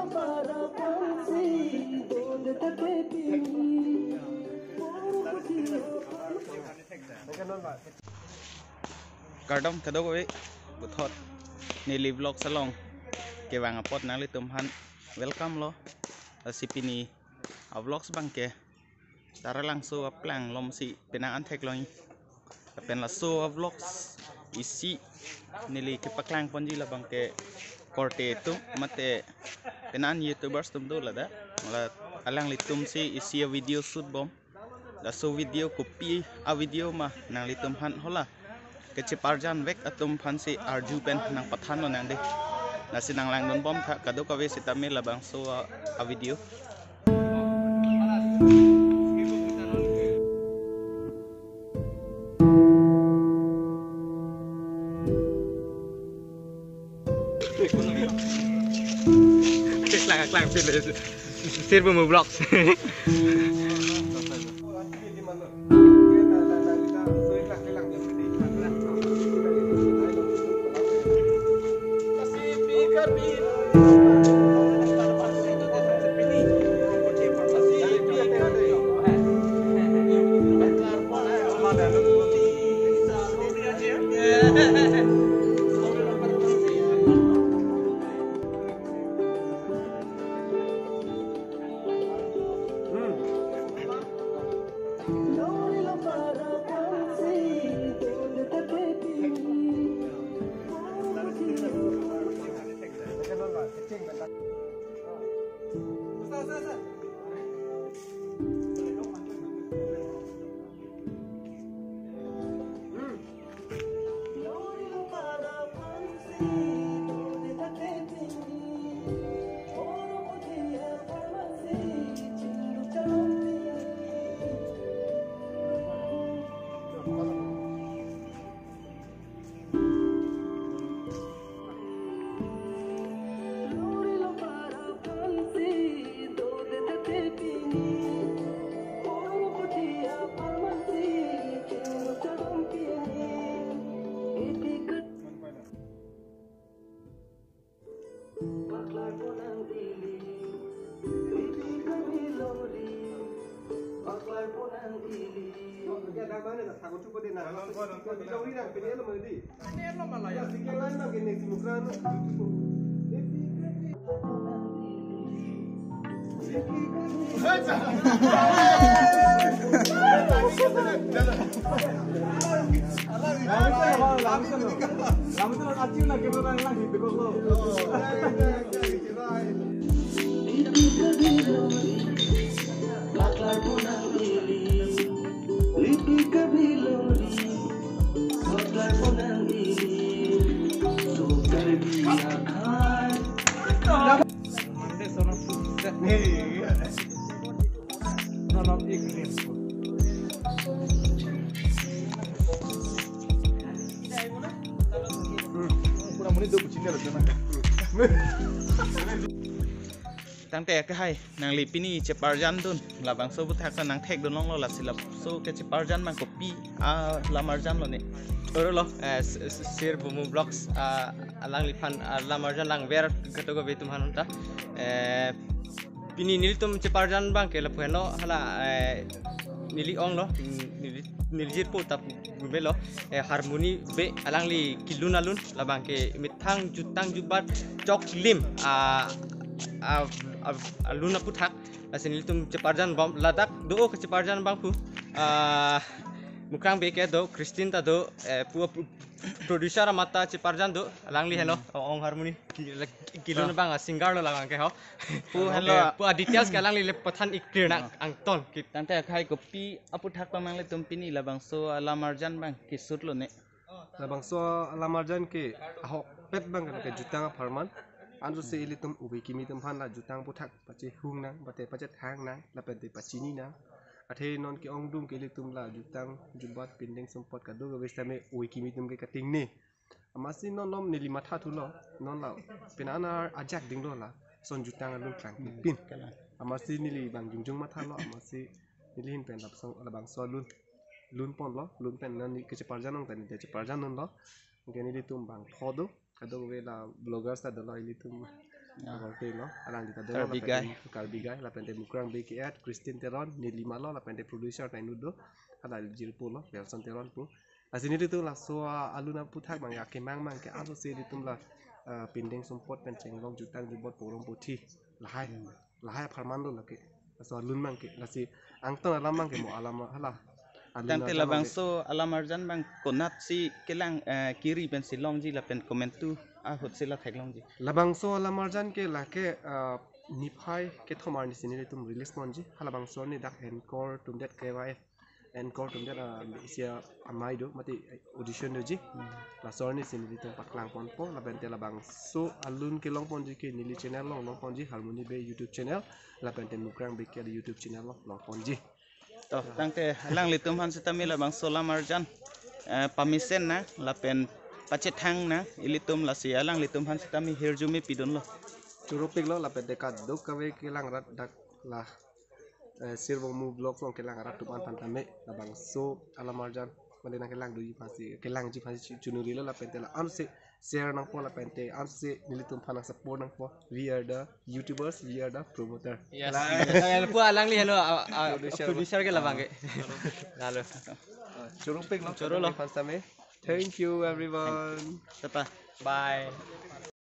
Cardong kadang gue buat nili vlog salong kewang apot nang litum han welcome lo sipini vlog sebang ke tara langsung aplang lom si penang antek loing pen la so vlogs isi nili kepaklang ponji la bang ke korte itu mate penan youtubers tum do la da la alang litum si isi video shoot bom la so video kopi a video mah nang litum han hola Keciparjan vek atum fansi arju pen nang pathan lo nang de nasi nang lang non bom kado kawe sitame labang so a video klang sir vlogs tang te ke hai nang lipini ceparjan dun labang so butak nang thek dun long lo la silap so ke ceparjan mang kopi a lamarjan lo ne lo sir vlogs alang lipan lamarjan lang ver katogo betum hanunta pini nilitum ceparjan bang ke lapeno hala nili ong lo nilijir po tap gube lo harmoni be alang li kilun alun labang ke mitang jutang jubat chok lim aluna putak asin nilitum ceparjan bom ladak do ke ceparjan bang pu mukrang be ke do Christine ta do pu producer mata ceparjan do alang li hello ong harmoni kilun bang singer lo labang ke ho pu hello pu details ke alang li pathan iktir na angton ki tang te khai kopi aputak pamang litum pini labang so lamarjan bang kisut lo ne labang so lamarjan ke ahok pet bang ke jutang farman anju se ilitum ubi kimi tum phan la jutang puthak pache hung nang bate pache thang nang la pete pachini nang athe non ki ong dum ke ilitum la jutang jubat pindeng sumpot ka do westame ubi kimi tum ke kating ne amasi non nom nili matha thulo non la penana ajak ding lo la son jutang alun klang pin amasi nili bang jungjung matha lo amasi nili hin pen labang so lun pon lo lun pen nan ke ceparjan nong tani de ceparjan non lo ngeni ilitum bang thodo kado we la bloggers ta dala ilitum Agorte lo, alang di tado Karbigay. Karbigay, la pente mukrang BKR, Christine Teron, ni lima lo, la pente producer na inudo, ada jirpo lo, Belson Teron pu. Asini itu lah soa aluna putak mangga ke mang ke alo se ditum lah pindeng sumpot penceng long jutang jubot porong putih lahai parman lo lagi. So alun mang ke nasi angton alam mang ke mo alam halah. Tang te labang so alamarjan bang konat si kelang kiri pen silong ji la pen comment tu hot sila thaglong ji. Labang so alamarjan ke lah ke nipai ke thomar ni sini ditum release monji halabang so ni dak encore tumdet KYF encore tumdet isia amai do mati audition do ji la so ni sini ditum paklang pon po la bente labang so alun ke long pon ji ke nili channel long pon ji harmony be YouTube channel la bente mukrang be ke YouTube channel long pon ji. Toh tang te halang litum han sitami labang so alamarjan pamisen na la pen pacet hang na ilitum la si alang litum han sitami hirjumi pidon lo. Curupik lo la bente ka do kawe ke lang rat dak la sirvo mu blog long ke lang rat tuman pantame labang so alamarjan mande na ke lang do ji pasi chunuri lo la bente la anse share nang po la bente anse nilitum phana support nang po we are the YouTubers we are the promoter. Yes. Pu alang li hello producer ke labang ke. Lalu. Curupik lo Curu lo. pantame. Thank you everyone. Tepa. Bye.